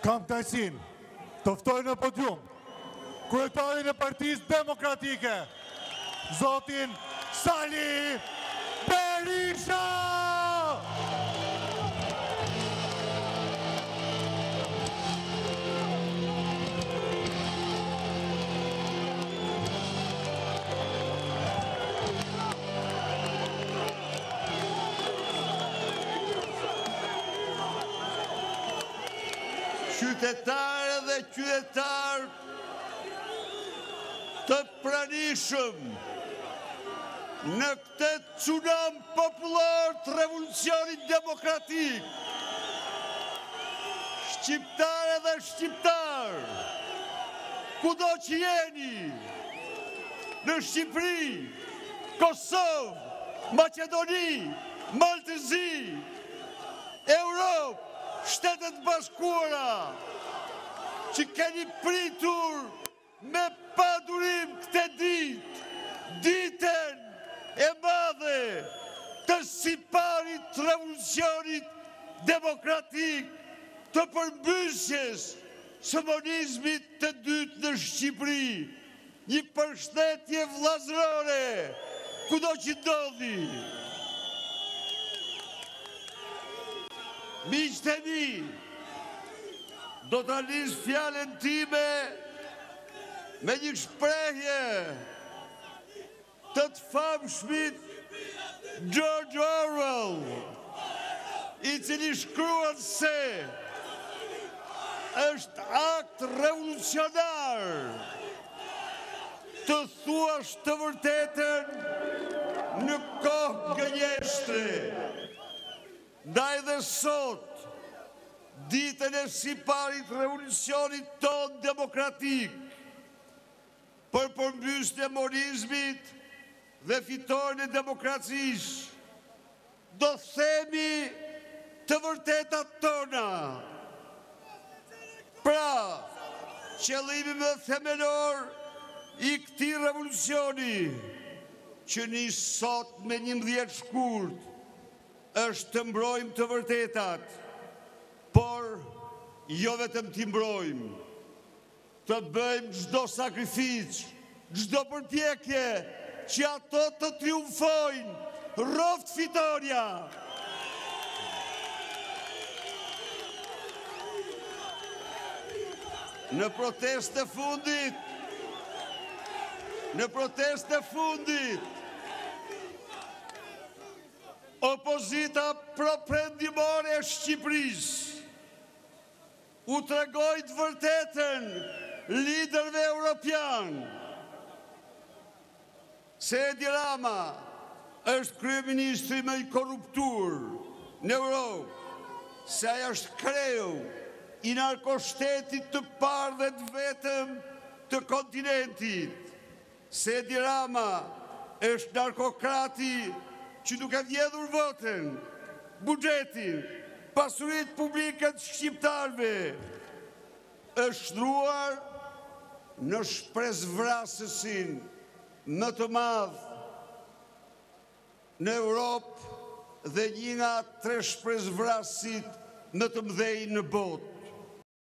Kam kënaqësinë të ftoj në podium kryetarin e Partisë Demokratike, zotin Sali Berisha! Qytetarë dhe qytetarë të pranishëm në këtë tsunam popullor të revolucionit demokratik, shqiptare dhe shqiptarë, kudo që jeni, në Shqipëri, Kosovë, Maqedoni, Maltëzi, Europë, Shtetet Bashkuara, që keni pritur me padurim këtë ditën e madhe të siparit të revolucionit demokratik të përmbysjes së komunizmit të dytë në Shqipëri. Një përshëndetje vllazërore kudo që ndodhi. Miqtë e mi, do të nis fjalën time me një shprehje të famshmit George Orwell, i cili shkruan se është akt revolucionar të thuash të vërtetën në kohë gënjeshtre. Ndaj dhe sot, ditën e siparit revolucionit ton demokratik, për përmbysjen e komunizmit dhe fitoren e demokracisë, do themi të vërtetat tona. Pra, qëllimi më themelor i këtij revolucioni, që nis sot me 11 shkurt, është të mbrojmë të vërtetat, por jo vetëm t'i mbrojmë, të bëjmë çdo sakrificë, çdo përpjekje që ato të triumfojnë, rroft fitoria. Në protestë e fundit, opozita proprendimore e Shqipërisë u tregoi të vërtetën liderëve europian se Edi Rama është kryeministri më i korruptur në Europë, se ai është kreu i narkoshtetit të parë dhe të vetëm të kontinentit, se Edi Rama është narkokrati që duke vjedhur votën, buxhetin, pasuritë publike të shqiptarëve, është shtruar në shpresvrasësin më të madh në Europë dhe një nga 3 shpresvrasit më të mëdhenj në botë.